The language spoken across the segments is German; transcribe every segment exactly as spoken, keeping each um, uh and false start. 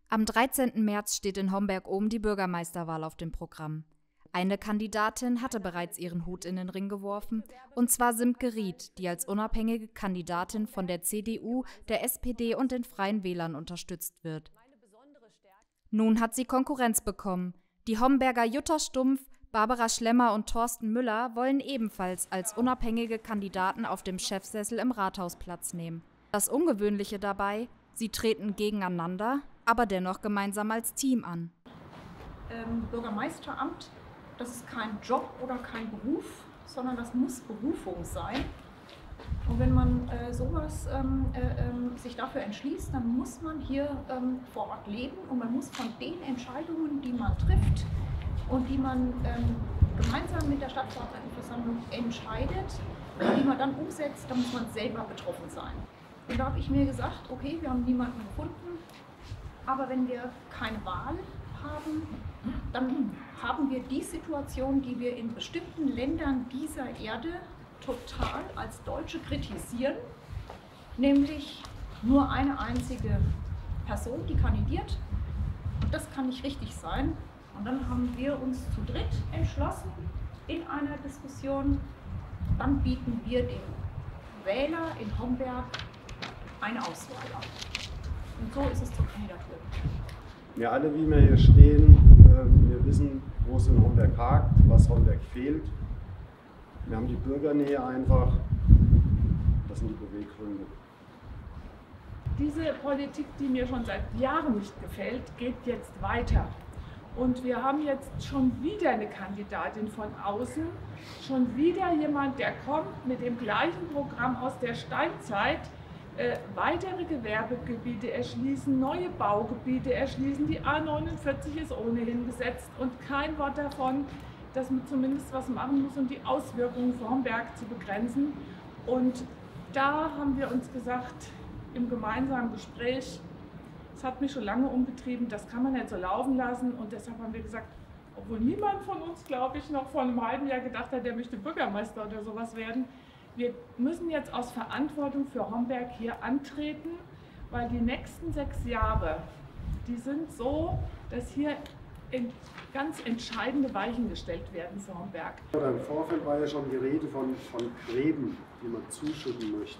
Am dreizehnten März steht in Homberg-Ohm die Bürgermeisterwahl auf dem Programm. Eine Kandidatin hatte bereits ihren Hut in den Ring geworfen, und zwar Simke Ried, die als unabhängige Kandidatin von der C D U, der S P D und den Freien Wählern unterstützt wird. Nun hat sie Konkurrenz bekommen. Die Homberger Jutta Stumpf, Barbara Schlemmer und Thorsten Müller wollen ebenfalls als unabhängige Kandidaten auf dem Chefsessel im Rathaus Platz nehmen. Das Ungewöhnliche dabei: Sie treten gegeneinander, aber dennoch gemeinsam als Team an. Ähm, Bürgermeisteramt, das ist kein Job oder kein Beruf, sondern das muss Berufung sein. Und wenn man äh, sowas ähm, äh, äh, sich dafür entschließt, dann muss man hier ähm, vor Ort leben und man muss von den Entscheidungen, die man trifft und die man ähm, gemeinsam mit der Stadtverordnetenversammlung entscheidet, die man dann umsetzt, da muss man selber betroffen sein. Und da habe ich mir gesagt, okay, wir haben niemanden gefunden, aber wenn wir keine Wahl haben, dann haben wir die Situation, die wir in bestimmten Ländern dieser Erde total als Deutsche kritisieren, nämlich nur eine einzige Person, die kandidiert. Und das kann nicht richtig sein. Und dann haben wir uns zu dritt entschlossen in einer Diskussion, dann bieten wir dem Wähler in Homberg eine Auswahl an. Und so ist es zur Kandidatur. Wir alle, wie wir hier stehen, wir wissen, wo es in Homberg hakt, was Homberg fehlt. Wir haben die Bürgernähe einfach. Das sind die Beweggründe. Diese Politik, die mir schon seit Jahren nicht gefällt, geht jetzt weiter. Und wir haben jetzt schon wieder eine Kandidatin von außen, schon wieder jemand, der kommt mit dem gleichen Programm aus der Steinzeit, äh, weitere Gewerbegebiete erschließen, neue Baugebiete erschließen. Die A neunundvierzig ist ohnehin gesetzt und kein Wort davon, dass man zumindest was machen muss, um die Auswirkungen für Homberg zu begrenzen. Und da haben wir uns gesagt, im gemeinsamen Gespräch, das hat mich schon lange umgetrieben, das kann man nicht so laufen lassen. Und deshalb haben wir gesagt, obwohl niemand von uns, glaube ich, noch vor einem halben Jahr gedacht hat, der möchte Bürgermeister oder sowas werden, wir müssen jetzt aus Verantwortung für Homberg hier antreten, weil die nächsten sechs Jahre, die sind so, dass hier in ganz entscheidende Weichen gestellt werden für Homberg. Im Vorfeld war ja schon die Rede von, von Gräben, die man zuschütten möchte.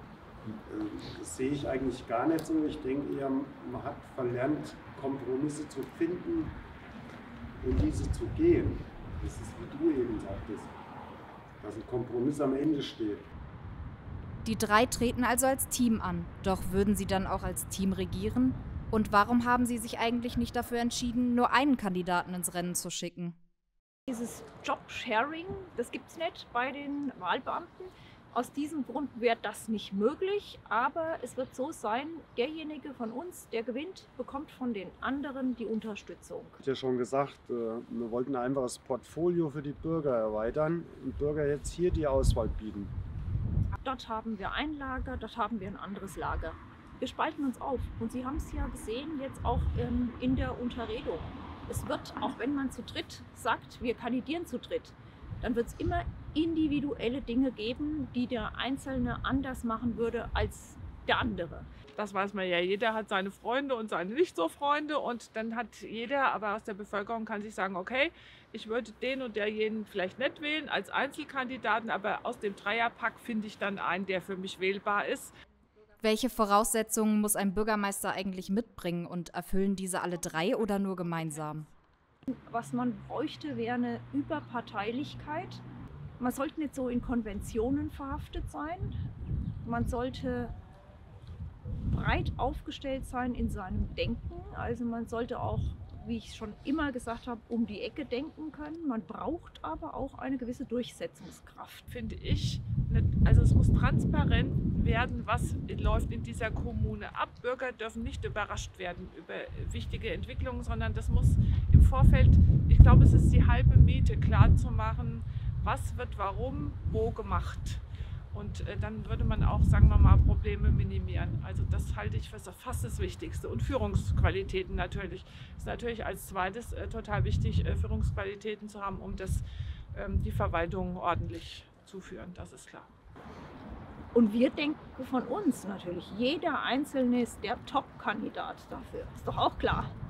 Das sehe ich eigentlich gar nicht so. Ich denke eher, man hat verlernt, Kompromisse zu finden und diese zu gehen. Das ist, wie du eben sagtest, dass ein Kompromiss am Ende steht. Die drei treten also als Team an. Doch würden sie dann auch als Team regieren? Und warum haben sie sich eigentlich nicht dafür entschieden, nur einen Kandidaten ins Rennen zu schicken? Dieses Job-Sharing, das gibt es nicht bei den Wahlbeamten. Aus diesem Grund wäre das nicht möglich, aber es wird so sein, derjenige von uns, der gewinnt, bekommt von den anderen die Unterstützung. Ich habe ja schon gesagt, wir wollten einfach das Portfolio für die Bürger erweitern und Bürger jetzt hier die Auswahl bieten. Dort haben wir ein Lager, dort haben wir ein anderes Lager. Wir spalten uns auf und Sie haben es ja gesehen jetzt auch ähm, in der Unterredung. Es wird, auch wenn man zu dritt sagt, wir kandidieren zu dritt, dann wird es immer individuelle Dinge geben, die der Einzelne anders machen würde als der andere. Das weiß man ja, jeder hat seine Freunde und seine Nicht-so-Freunde und dann hat jeder, aber aus der Bevölkerung kann sich sagen, okay, ich würde den und derjenigen vielleicht nicht wählen als Einzelkandidaten, aber aus dem Dreierpack finde ich dann einen, der für mich wählbar ist. Welche Voraussetzungen muss ein Bürgermeister eigentlich mitbringen und erfüllen diese alle drei oder nur gemeinsam? Was man bräuchte, wäre eine Überparteilichkeit. Man sollte nicht so in Konventionen verhaftet sein. Man sollte breit aufgestellt sein in seinem Denken. Also man sollte auch, wie ich schon immer gesagt habe, um die Ecke denken können. Man braucht aber auch eine gewisse Durchsetzungskraft. Finde ich, also es muss transparent werden, was läuft in dieser Kommune ab. Bürger dürfen nicht überrascht werden über wichtige Entwicklungen, sondern das muss im Vorfeld, ich glaube, es ist die halbe Miete, klar zu machen, was wird warum, wo gemacht. Und äh, dann würde man auch, sagen wir mal, Probleme minimieren. Also das halte ich für fast das Wichtigste. Und Führungsqualitäten natürlich. Ist natürlich als zweites äh, total wichtig, äh, Führungsqualitäten zu haben, um das, ähm, die Verwaltung ordentlich zu führen. Das ist klar. Und wir denken von uns natürlich, jeder Einzelne ist der Top-Kandidat dafür. Ist doch auch klar.